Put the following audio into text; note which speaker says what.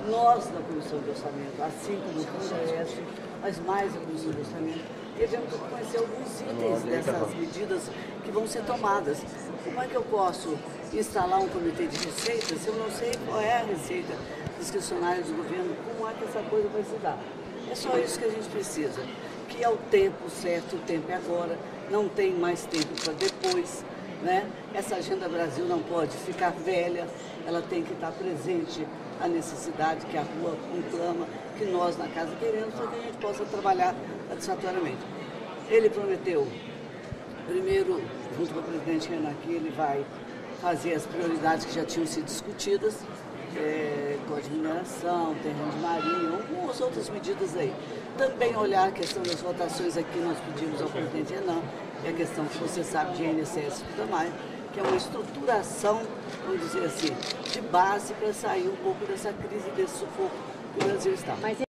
Speaker 1: Nós, da Comissão de Orçamento, assim como o Congresso, mas mais a Comissão de Orçamento, devemos conhecer alguns itens dessas medidas que vão ser tomadas. Como é que eu posso instalar um comitê de receitas se eu não sei qual é a receita discricionária do governo? Como é que essa coisa vai se dar? É só isso que a gente precisa, que é o tempo certo, o tempo é agora, não tem mais tempo para depois, né? Essa Agenda Brasil não pode ficar velha, ela tem que estar presente a necessidade que a rua conclama, que nós na casa queremos, para que a gente possa trabalhar satisfatoriamente. Ele prometeu, primeiro, junto com o presidente Renan, que ele vai fazer as prioridades que já tinham sido discutidas, código de mineração, terreno de marinha, algumas outras medidas aí. Também olhar a questão das votações aqui, nós pedimos ao presidente Renan, que é a questão que você sabe de INSS e tudo mais, que é uma estruturação, vamos dizer assim, de base para sair um pouco dessa crise, desse sufoco que o Brasil está.